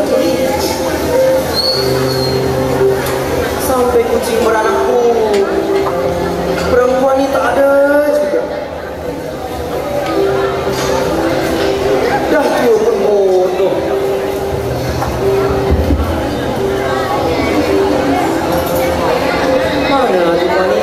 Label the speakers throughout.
Speaker 1: Sampai kucing beranak pun perempuan ini tak ada juga. Dah tua pun bodoh. Mana juga ni?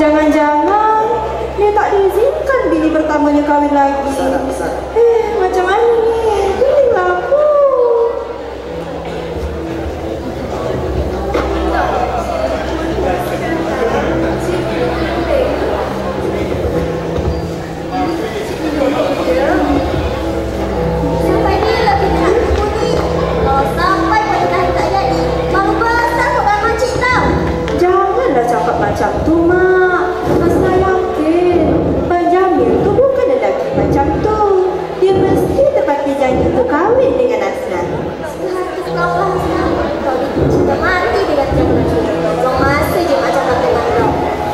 Speaker 2: Jangan-jangan dia tak diizinkan bini pertamanya kahwin lagi. Macam mana ni? Pilihlah aku.
Speaker 3: Sampai bila kita nak tunggu ni? Kalau sampai pernikahan tak jadi, baru besar kau kan makcik tau.
Speaker 2: Janganlah cakap macam tu, Mak. Asna yakin Bang Jamil tu bukan lelaki macam tu. Dia mesti tepati janji untuk kahwin dengan Asna.
Speaker 3: Sehati kau lah Asna. Kau cinta mati dengan Jamil. Kau masih je macam kata dengan kau.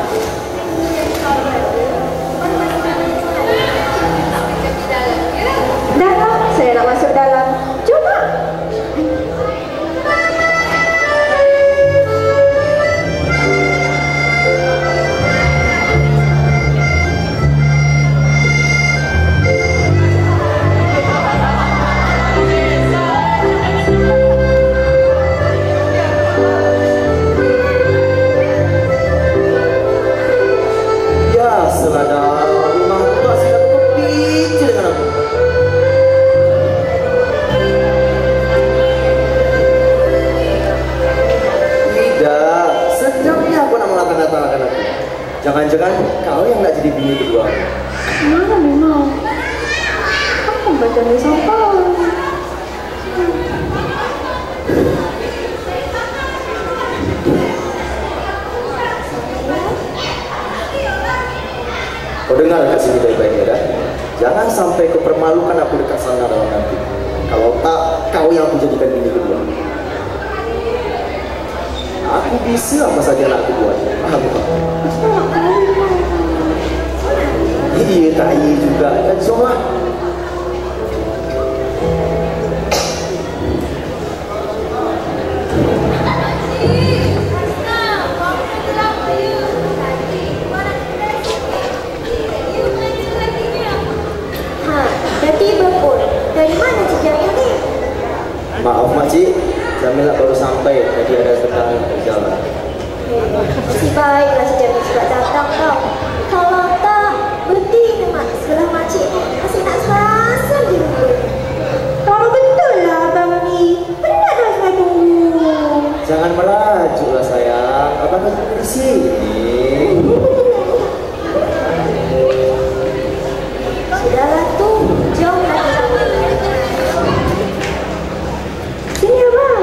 Speaker 2: Dah lah, saya nak masuk dalam. Jom, Mak.
Speaker 1: Ya selada rumah tu asyik aku berpikir dengan aku. Tidak, sedapnya aku nak mengatakan aku. Jangan-jangan kau yang nak jadi bini kedua.
Speaker 2: Mana memang? Aku baca ni sampai.
Speaker 1: Kau dengar kat sini baik-baiknya dah. Jangan sampai kau permalukan aku dekat sana dalam nanti. Kalau tak, kau yang aku jadikan bini kedua. Aku bisa apa saja nak aku buat. Faham tak? Iya tak iya juga. Dan semua.
Speaker 3: Dah tiba pun. Dari mana Cik Jamil ni?
Speaker 1: Maaf makcik, Jamila baru sampai. Tadi ada sedang berjalan.
Speaker 3: Masih baiklah Cik Jamil sudah datang tau. Kalau tak, berhenti ni mak. Sebelah makcik ni masih nak serasa di rumah.
Speaker 2: Kalau betul lah abang ni. Penat dah saya tunggu.
Speaker 1: Jangan merajuk lah sayang. Abang kan di sini.
Speaker 3: Sudahlah tu, jom lagi.
Speaker 2: Sini abang.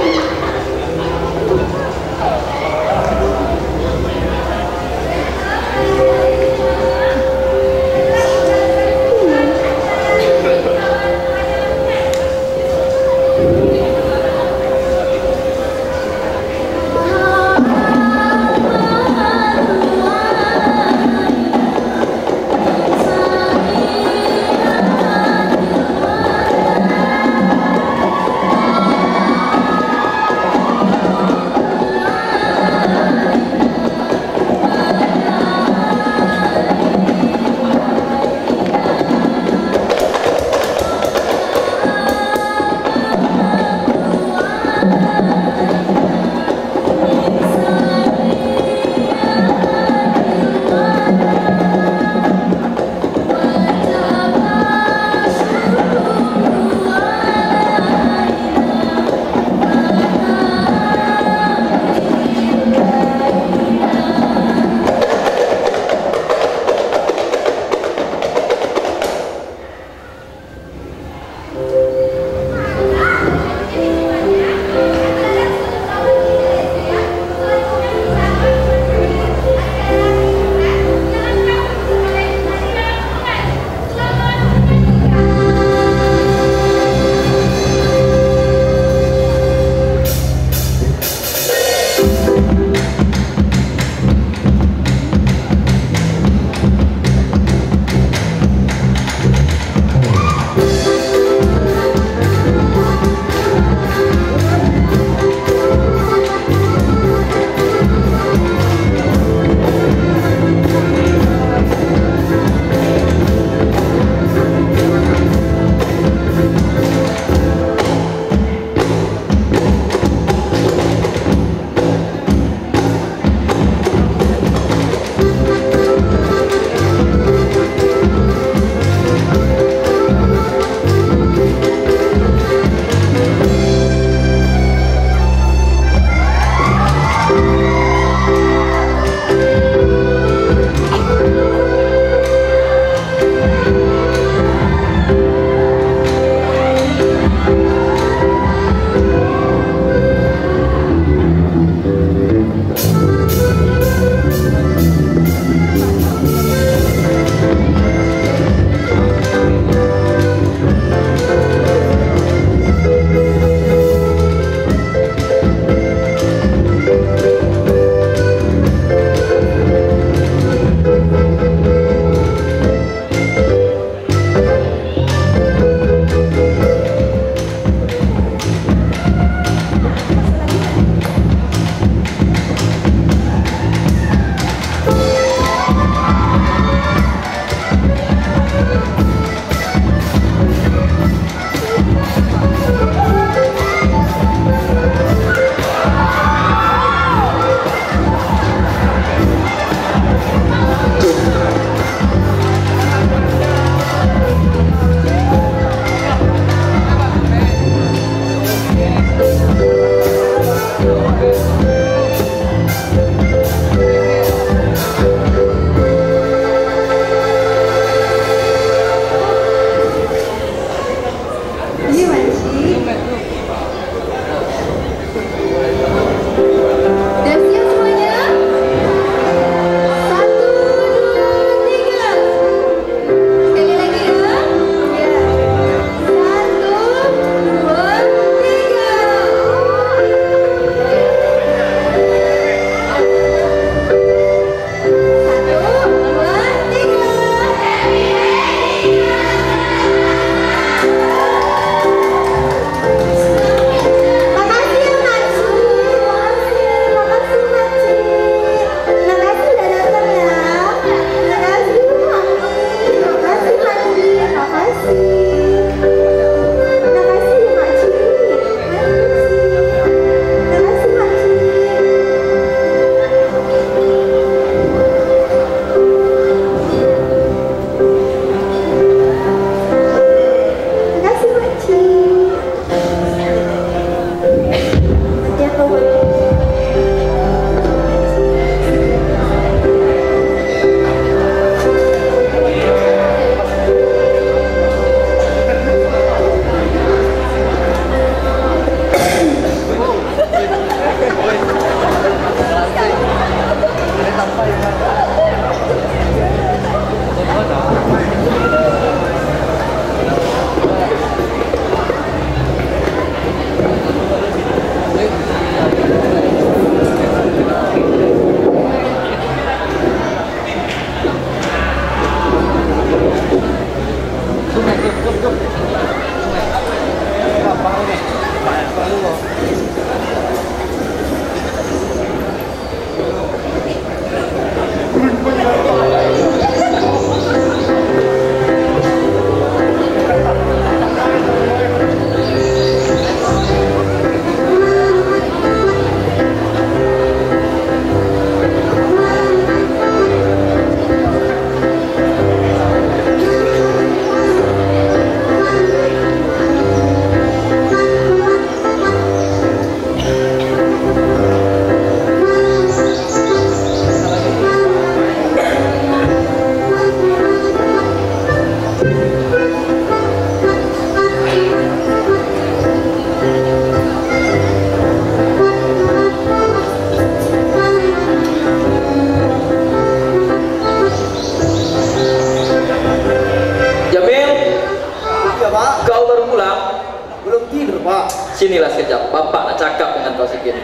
Speaker 4: Sinilah sekejap, bapak nak cakap dengan kau sikit.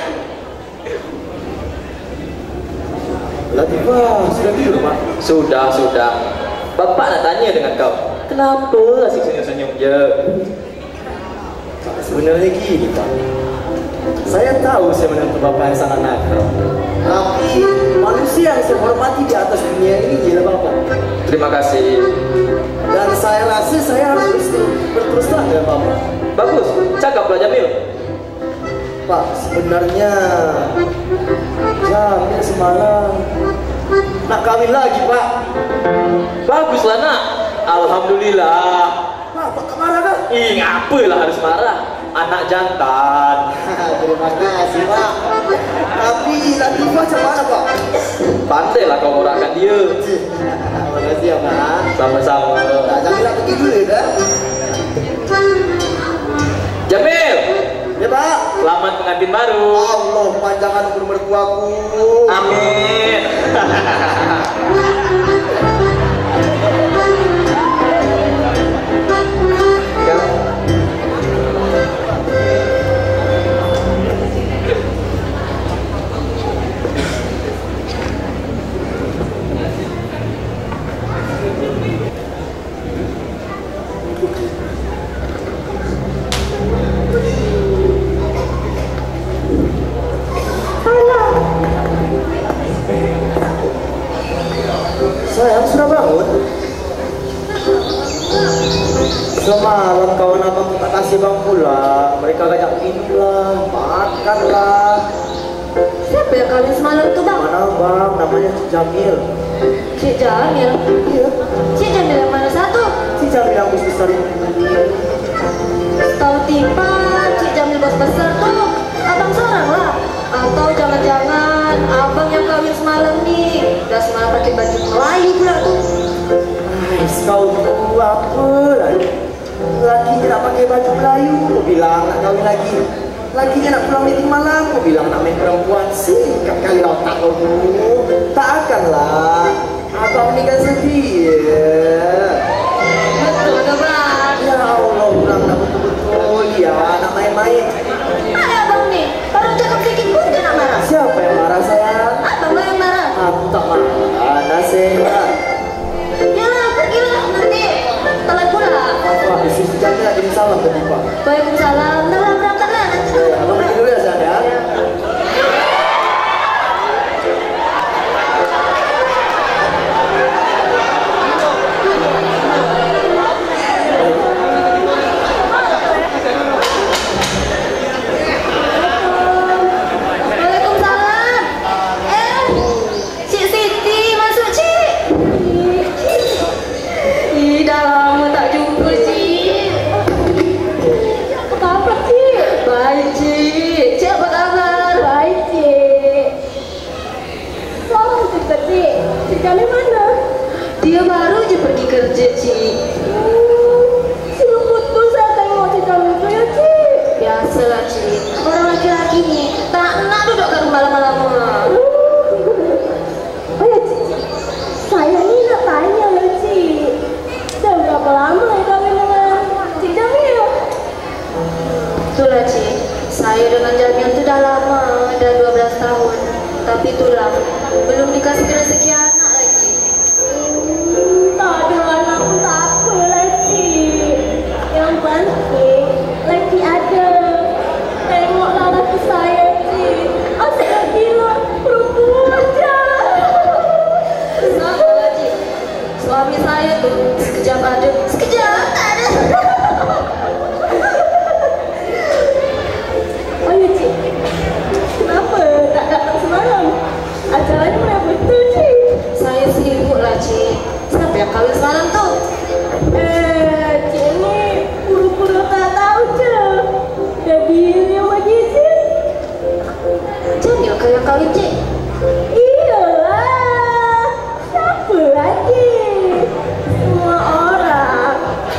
Speaker 1: Latifah, sudah tidur Pak?
Speaker 4: Sudah. Bapak nak tanya dengan kau. Kenapa asyik senyum-senyum je?
Speaker 1: Sebenarnya gini Pak, saya tahu saya menantu Bapak yang sangat nakal, tapi manusia yang saya hormati di atas dunia ini ialah Bapak.
Speaker 4: Terima kasih.
Speaker 1: Dan saya rasa saya harus berterus terang dengan Bapak.
Speaker 4: Bagus, cakaplah Jamil.
Speaker 1: Pak, sebenarnya Jamil semalam nak kawin lagi Pak.
Speaker 4: Baguslah nak. Alhamdulillah.
Speaker 1: Pak, tak marah kan?
Speaker 4: Ih, ngapalah harus marah? Anak jantan.
Speaker 1: Terima kasih Pak. Tapi Latifah macam mana Pak?
Speaker 4: Pandailah kau murahkan dia.
Speaker 1: Terima kasih ya Pak.
Speaker 4: Sama-sama.
Speaker 1: Tak Jamil nak pergi dulu ya.
Speaker 4: Jamil,
Speaker 1: Ya Pak.
Speaker 4: selamat pengantin baru.
Speaker 1: Allah panjangkan umur mertuaku.
Speaker 4: Amin.
Speaker 1: Sayang, sudah bangun? Semalam kawan abang tak kasih bang pulang. Mereka ajak minum lah, makan lah.
Speaker 2: Siapa yang kawin semalam tuh bang?
Speaker 1: Mana bang? Namanya Cik Jamil.
Speaker 2: Cik Jamil.
Speaker 1: Iya,
Speaker 2: Cik Jamil yang mana satu?
Speaker 1: Cik Jamil yang bos besar ini.
Speaker 2: Tahu tiba Cik Jamil bos besar tuh abang seorang lah. Atau jangan-jangan abang yang kawin semalam nih. Udah semalam pakai baju Melayu pula tuh.
Speaker 1: Kau tu apa lagi? Lakinya nak pakai baju Melayu, kau bilang nak kahwin lagi. Lakinya nak pulang meeting malam, kau bilang nak main perempuan. Sikat kali otak kau tu. Tak akanlah. Abang ni kan setia.
Speaker 2: Betul ke bang?
Speaker 1: Ya Allah, pulang nak betul-betul. Ya, nak main-main.
Speaker 2: Ada abang nih, baru cakap sedikit pun dia nak marah.
Speaker 1: Siapa yang marah sayang?
Speaker 2: Abang yang marah.
Speaker 1: Aku tak marah, nasihat.
Speaker 2: Ya, pergilah nanti telat pula.
Speaker 1: Apa? Isi Jamil nak kirim salam tadi Pak.
Speaker 2: Waalaikumsalam. Dah berangkatlah nanti.
Speaker 1: Abang pergi dulu ya sayang ya.
Speaker 2: Waalaikumsalam. Cik Siti masuk Cik. Ih, dah lama tak jumpa Cik. Apa khabar Cik? Baik Cik. Cik apa khabar? Baik Cik. Salam cerita Cik. Cik Jamil mana? Dia baru je pergi kerja Cik. Sudah putus saya tengok Cik Jamil tu ya Cik. Biasalah Cik. Orang laki-laki ni tak nak duduk kat rumah lama-lama. Oh ya Cik. Saya ni nak tanya lah Cik. Dah berapa lama ya kahwin dengan Cik Jamil? Itulah Cik. Saya dengan Jamil tu dah lama. Dah 12 tahun. Tapi itulah. Belum dikasih rezeki anak lagi. Tak ada anak pun tak apalah Cik. Yang penting lagi ada. Tengoklah laki saya Cik. Asyik lagi lah. Perempuan je. Sama lah Cik. Suami saya tu sekejap ada, sekejap tak ada. Oh ya Cik. Kenapa tak datang semalam? Acaranya mana betul Cik? Saya sibuk lah Cik. Siapa yang kahwin semalam tu? Cik ni pura-pura tak tahu je. Jamil yang bagi Cik. Jamil ke yang kahwin Cik? Iyalah. Siapa lagi? Semua orang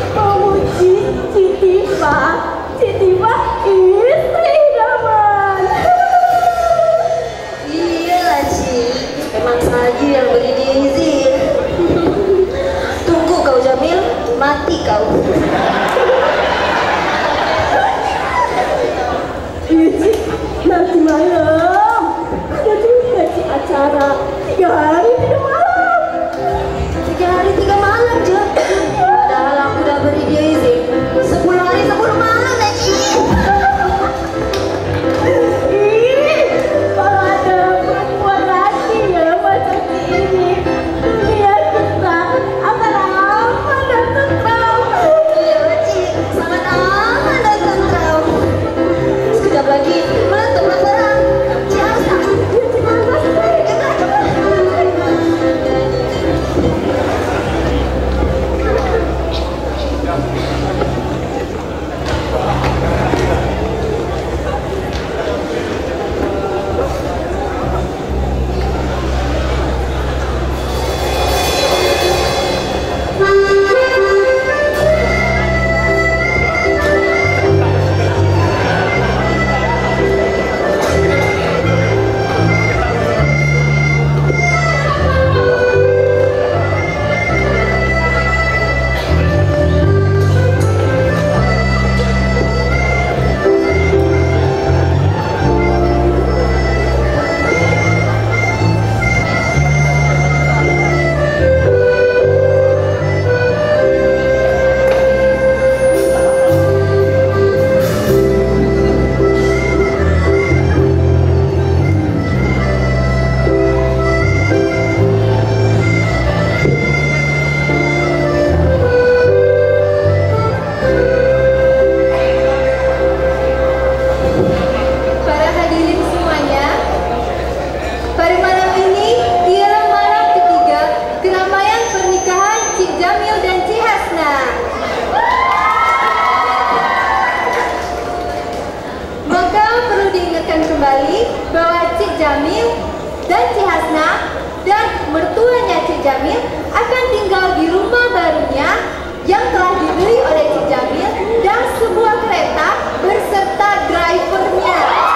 Speaker 3: Cik Jamil akan tinggal di rumah barunya yang telah dibeli oleh Cik Jamil dan sebuah kereta berserta drivernya.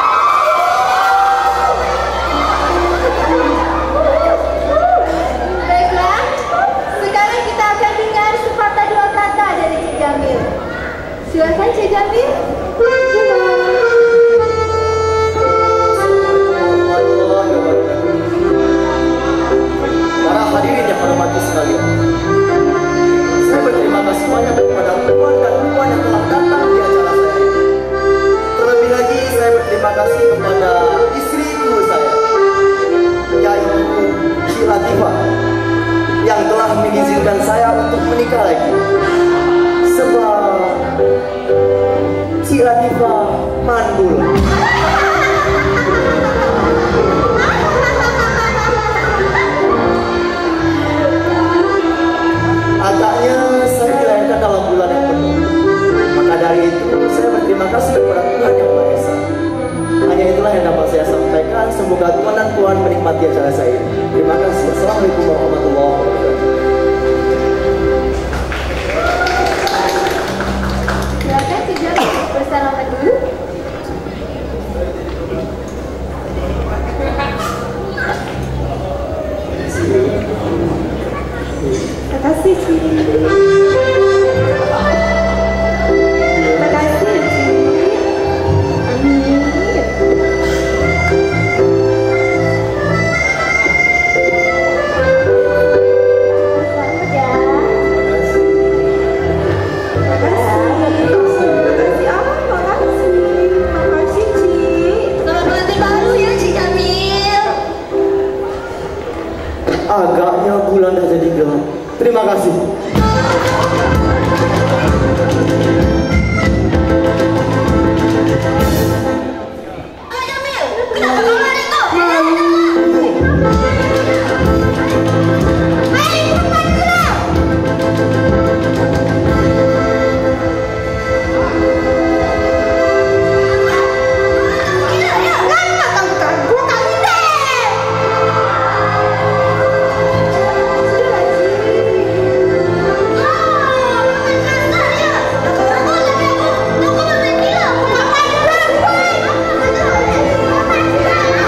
Speaker 3: Baiklah, sekarang kita akan dengar sepatah dua kata dari Cik Jamil. Silakan Cik Jamil.
Speaker 1: Para hadirin yang hormati sekalian, saya berterima kasih banyak kepada tuan dan puan yang telah datang di acara saya. Terlebih lagi saya berterima kasih kepada istriku saya, yaitu Cik Latifah, yang telah mengizinkan saya untuk menikah lagi. Sebab Cik Latifah mandul. Agaknya saya dilahirkan dalam bulan yang penuh. Maka dari itu saya berterima kasih kepada Tuhan Yang Maha Esa. Hanya itulah yang dapat saya sampaikan. Semoga Tuhan dan Tuhan menikmati acara saya. Terima kasih. Assalamualaikum warahmatullahi wabarakatuh.
Speaker 3: Silakan Cik Jamil bersalaman dulu. Terima kasih Cik. Terima kasih Cik. Amin. Selamat ya. Terima kasih Cik. Selamat pengantin baru ya Cik Jamil.
Speaker 1: Agaknya bulan dah jadi gelap. Terima kasih.
Speaker 3: Jamil, kenapa kau lari kau? Hai, cepat gerak! Ya, lama kau ganggu kami deh. Sudah Cik.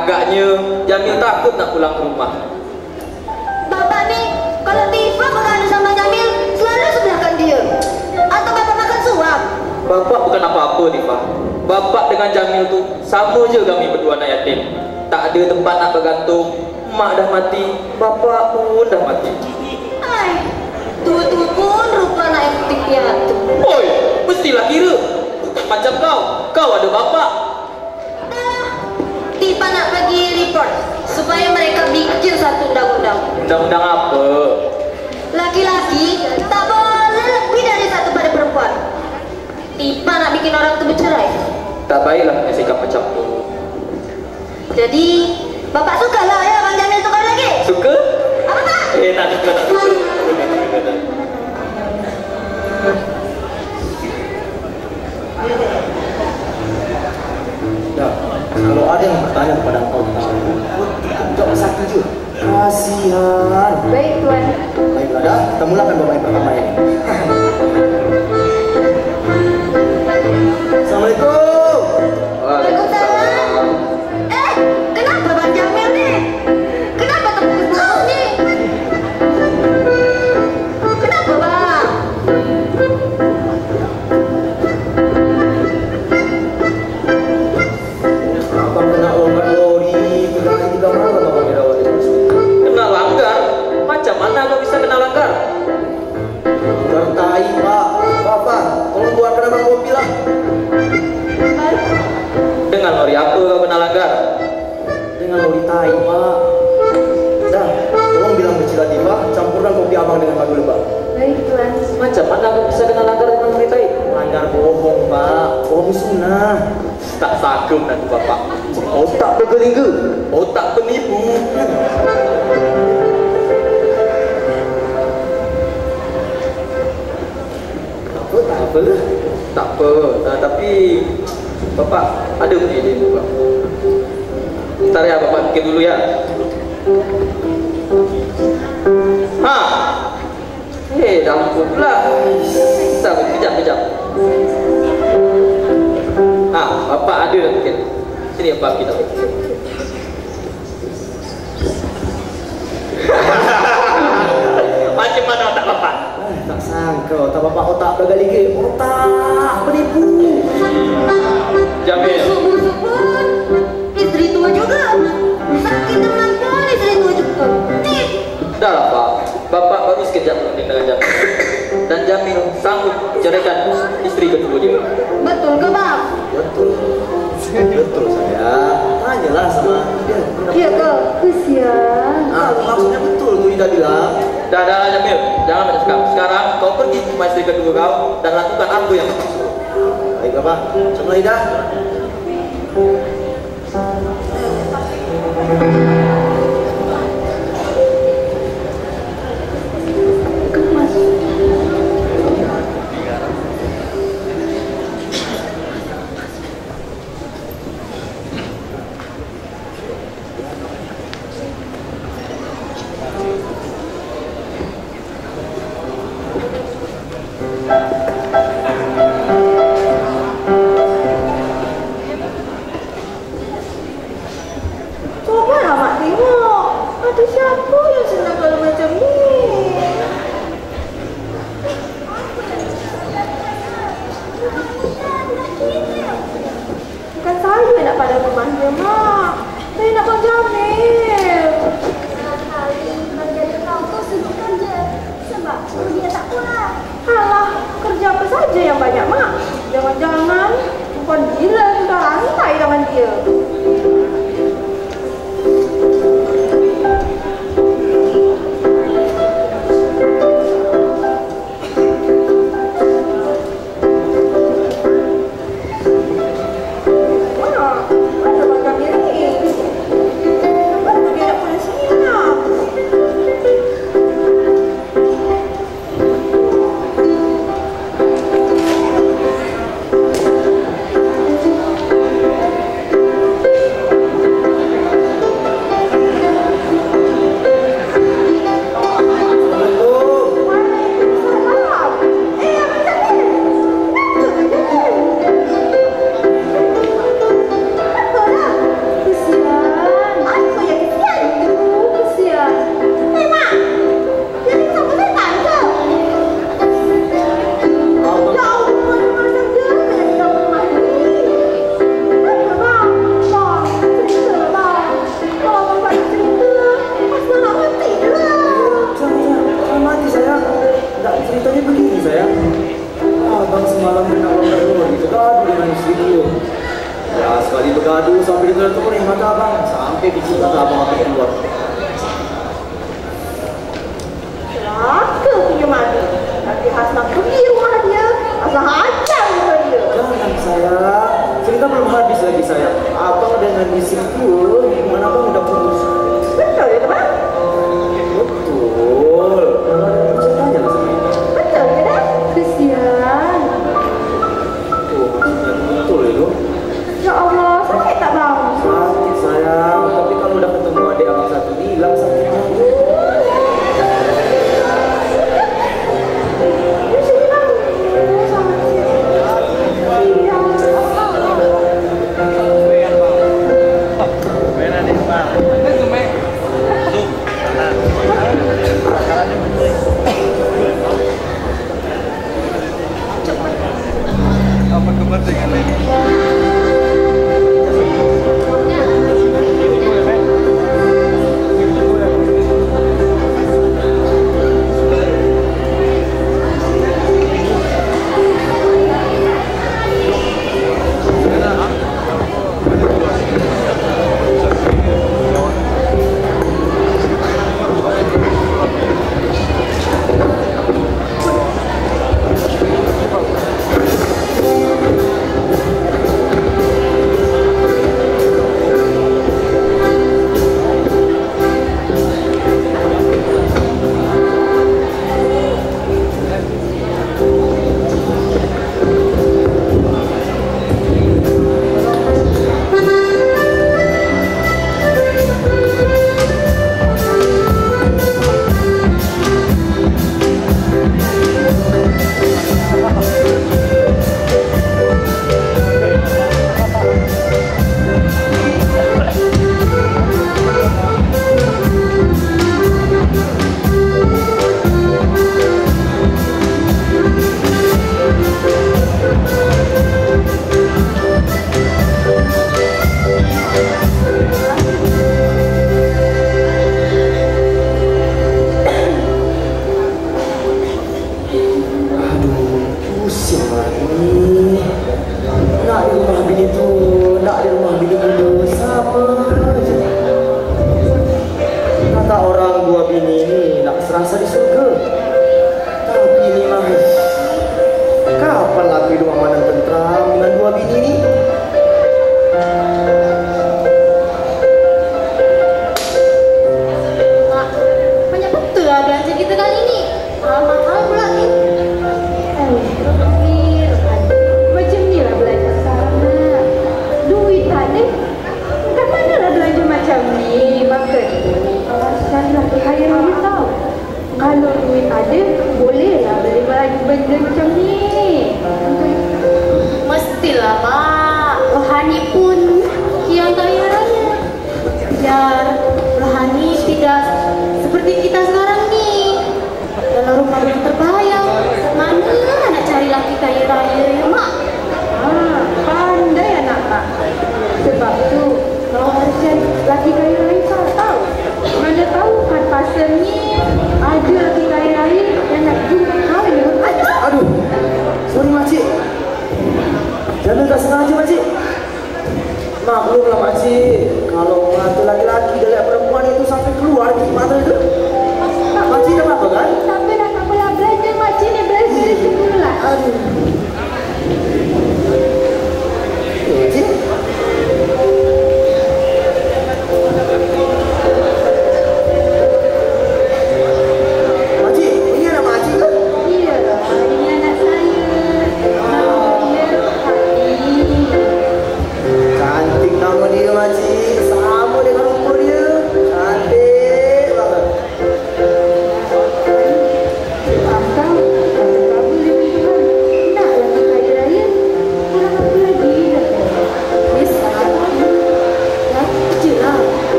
Speaker 4: Agaknya Jamil takut nak pulang ke rumah.
Speaker 3: Bapak nih, kalau Tifa bergaduh sama Jamil, selalu sebelahkan dia. Atau bapak makan suap?
Speaker 4: Bapak bukan apa-apa Tifa. Bapak dengan Jamil tu sama je kami berdua anak yatim. Tak ada tempat nak bergantung. Mak dah mati, bapak pun dah mati.
Speaker 3: Hai, tu pun rupa anak yang putih piatu.
Speaker 4: Oi, mestilah kira. Macam kau ada bapak.
Speaker 3: Tifa nak pergi report supaya mereka bikin satu undang-undang.
Speaker 4: Undang-undang apa?
Speaker 3: Laki-laki tak boleh lebih dari satu pada perempuan. Tifa nak bikin orang tu bercerai.
Speaker 4: Tak baiklah punya sikap macam tu.
Speaker 3: Jadi, bapak suka lah ya Bang Jamil tukar lagi?
Speaker 4: Suka?
Speaker 3: Apa tak?
Speaker 4: Tak suka.
Speaker 1: Dah, kalau ada yang bertanya kepada engkau tentang aku, jawab satu je. Kasihan.
Speaker 2: Baik Tuan.
Speaker 1: Baiklah dah, kita mulakan bapak yang pertama ini. Assalamualaikum.
Speaker 3: Waalaikumsalam. Kenapa Bang Jamil nih? Kenapa tepuk kau nih? Kenapa Bang?
Speaker 1: Abang kena lompat lori, 3 malam abang dirawat di hospital.
Speaker 4: Kena langgar? Macam mana kau bisa kena langgar?
Speaker 1: Bertai pak, bapak, tolong buatkan abang kopi lah.
Speaker 4: Dengan lori apa kau kena langgar?
Speaker 1: Dengan lori tai pak. Dah, tolong bilang ke Cik Latifah, campurkan kopi abang dengan madu lebah.
Speaker 2: Baik Tuan.
Speaker 4: Macam mana kau bisa kena langgar dengan lori tai?
Speaker 1: Langgar bohong pak, bohong sunnah.
Speaker 4: Tak sagum nanti bapak.
Speaker 1: Otak bergelingga.
Speaker 4: Otak penipu.
Speaker 1: Tak apa lah.
Speaker 4: Tak apa, tapi bapak ada punya ide bapak. Ntar ya bapak fikir dulu ya. Dah lupa pula. Kejap. Bapak ada dah fikir. Sini bapak kita. Macam mana otak bapak?
Speaker 1: Tak sangka otak bapak otak bergelingga. Otak penipu.
Speaker 4: Jamil.
Speaker 3: Busuk pun istri tua juga. Sakit teman pun istri tua juga.
Speaker 4: Dah lah Pak. Bapak baru sekejap berunding dengan Jamil. Dan Jamil sanggup ceraikan istri kedua dia.
Speaker 3: Betul ke Bang?
Speaker 1: Betul sayang. Tanyalah sama dia.
Speaker 2: Ya ke? Kesian.
Speaker 1: Maksudnya betul tu Ida bilang.
Speaker 4: Dah Jamil, jangan banyak sekarang. Sekarang kau pergi ke rumah istri kedua kau dan lakukan apa yang kau suruh.
Speaker 1: Baik bapak. Sama Ida. gak mau aku keluar.
Speaker 2: Celaka punya madu. Nanti Hasna pergi rumah dia. Asal hajar rumah dia.
Speaker 1: Jangan sayang, cerita belum habis lagi sayang. Abang dengan istriku, gimana abang udah putus?
Speaker 2: Betul ya teman?
Speaker 1: Betul. Kalau ada ceritanya lah sama ini.
Speaker 2: Betul ya dah? Kesian.
Speaker 1: Tuh, maksudnya betul itu.
Speaker 2: Ya Allah, sakit tak bang?
Speaker 1: Sakit sayang, tapi kalau udah ketemu adik abang satu hilang sakit lagi.
Speaker 5: Apa kepentingan ini?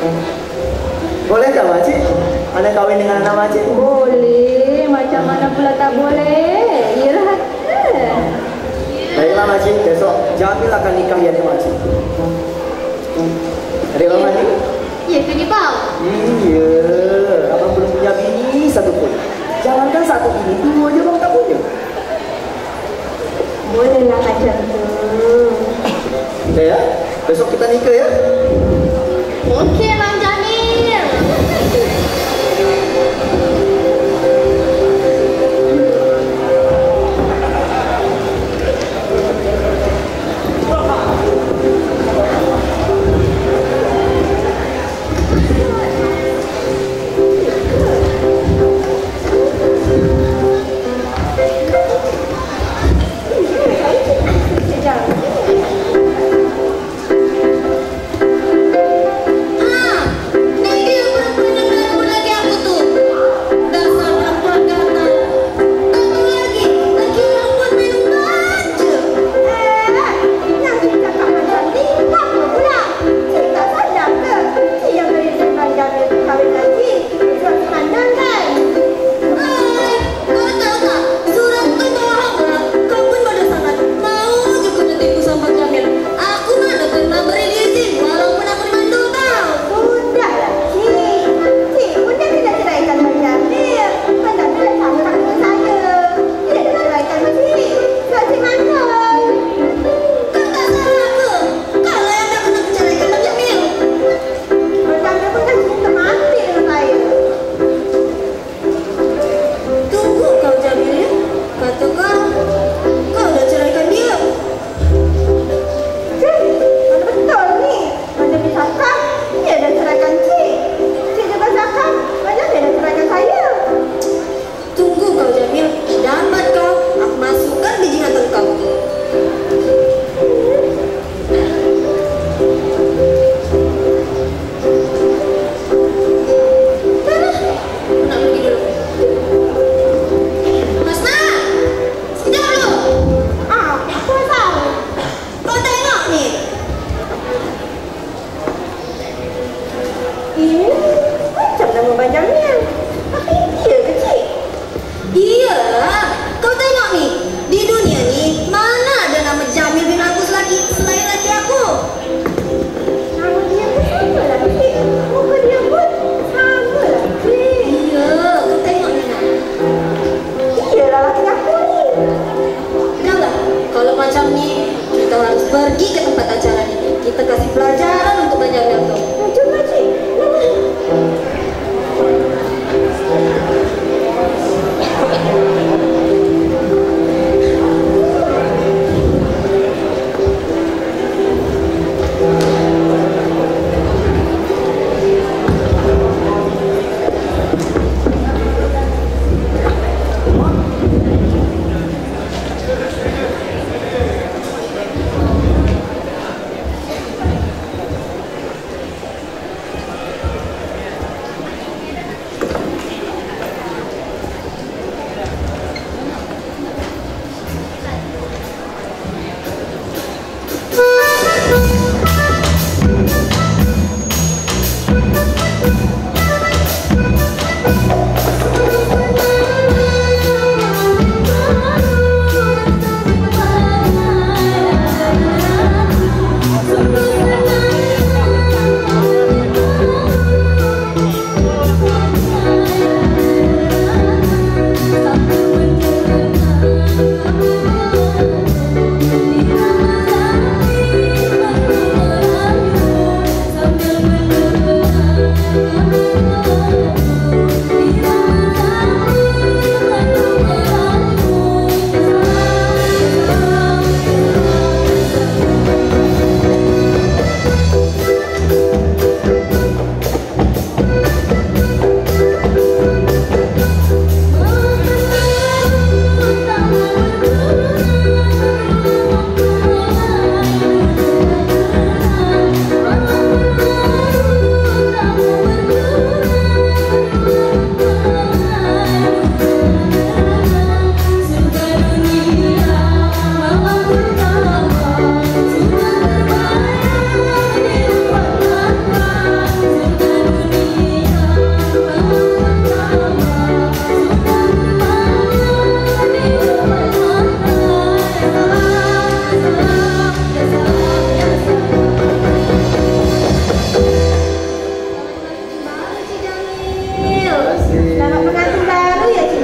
Speaker 1: Boleh tak makcik? Anda kahwin dengan anak makcik?
Speaker 2: Boleh, macam mana pula tak boleh? Iyalah.
Speaker 1: Baiklah makcik, besok Jamil akan nikahi adik makcik. Adik abang mandi?
Speaker 3: Ya ke ni bang?
Speaker 1: Iya, abang belum punya bini satu pun. Jangankan satu bini, dua je bang tak punya.
Speaker 2: Bolehlah macam tu.
Speaker 1: Ya, besok kita nikah ya.
Speaker 3: Okey Bang Jamil.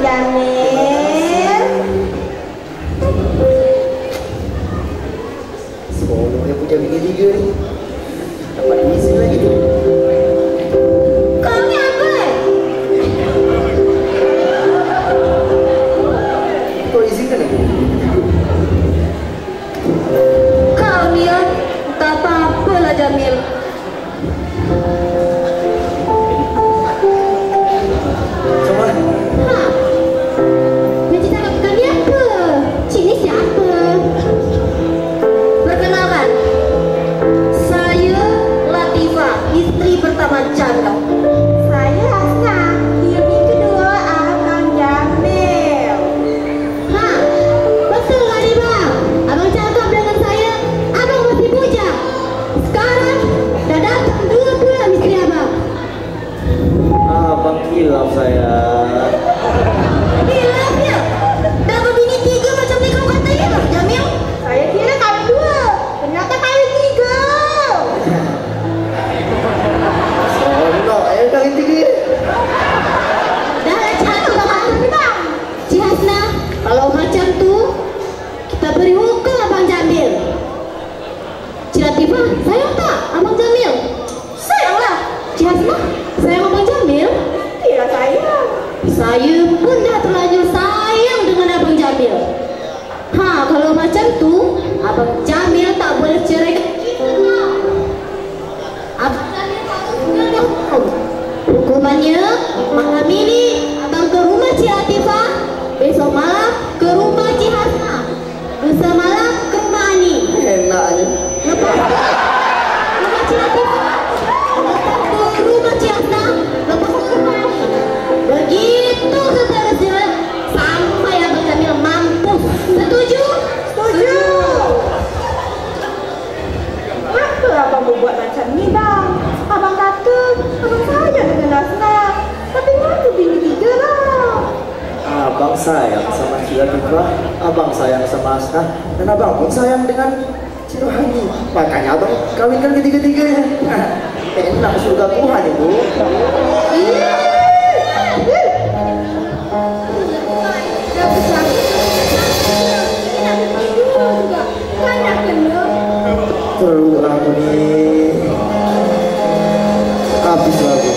Speaker 3: Jamil.
Speaker 1: Semoga dia punya bini tiga ni dapat izin lagi tu.
Speaker 3: Kau ni apa?
Speaker 1: Kau izinkan aku?
Speaker 2: Kau ni ya, tak apa-apalah Jamil.
Speaker 1: Macam mana?
Speaker 3: Ha? Macam tak bukan dia apa? Cik ni siapa?
Speaker 2: Perkenalkan, saya Latifah, isteri pertama Chandra.
Speaker 3: Saya Hasna, isteri kedua Abang Jamil.
Speaker 2: Ha, betul lah ni bang. Abang cakap dengan saya, abang masih bujang. Sekarang dah datang dua-dua isteri abang.
Speaker 1: Abang hilaf saya.
Speaker 2: Hilafnya, dah berbini tiga macam ni kau kata ya bang Jamil.
Speaker 3: Saya kira kali dua, ternyata kali tiga.
Speaker 1: Seronok kali tiga.
Speaker 2: Dah lah cakap bang ni bang. Cik Hasna, kalau macam tu, kita beri hukum abang Jamil. Cik Latifah, sayang tak abang Jamil? Sayanglah. Cik Hasna, sayang abang Jamil?
Speaker 3: Tidak sayang.
Speaker 2: Saya pun dah terlanjur sayang dengan abang Jamil. Ha, kalau macam tu, abang Jamil tak boleh cerai kita lah. Abang Jamil harus kena hukum. Hukumannya, menghamili abang ke rumah Cik Latifah, besok malam ke rumah Cik Hasna, lusa malam ke rumah Ani.
Speaker 1: Enaknya.
Speaker 2: Lepas rumah Cik Latifah, lepas ke rumah Cik Hasna, lepas ke rumah Ani. Begitu seterusnya sampai abang Jamil mampus. Setuju?
Speaker 3: Setuju. Kenapa abang berbuat macam ni bang? Abang kata abang sayang dengan Hasna. Tapi ngaku bini tiga lah.
Speaker 1: Abang sayang sama Cik Latifah, abang sayang sama Hasna, dan abang pun sayang dengan Cik Rohani. Makanya abang kawinkan ketiga-tiganya. Enak surga Tuhan itu. Teruk aku ni. Habis aku.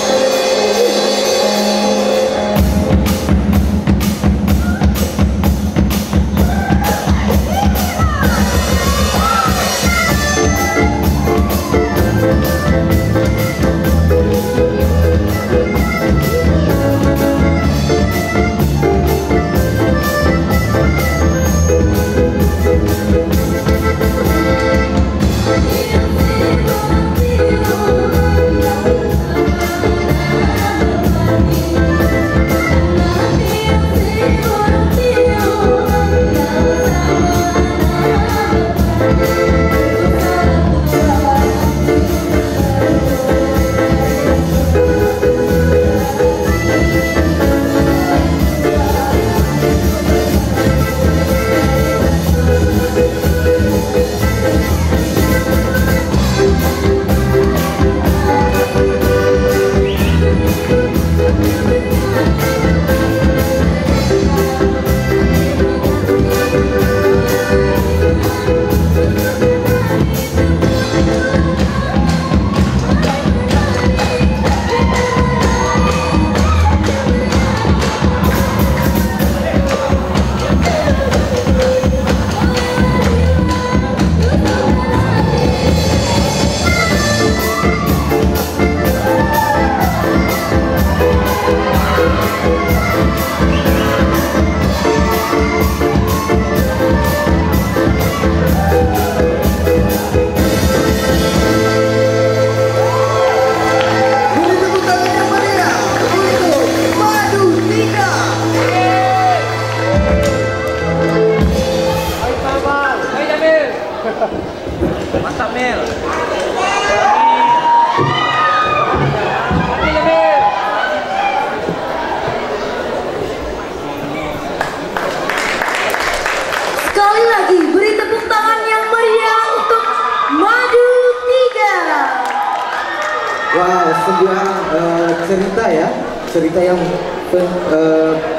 Speaker 4: Mantap Mel.
Speaker 2: Sekali lagi beri tepuk tangan yang meriah untuk Madu 3.
Speaker 1: Wah, sebuah cerita ya, cerita yang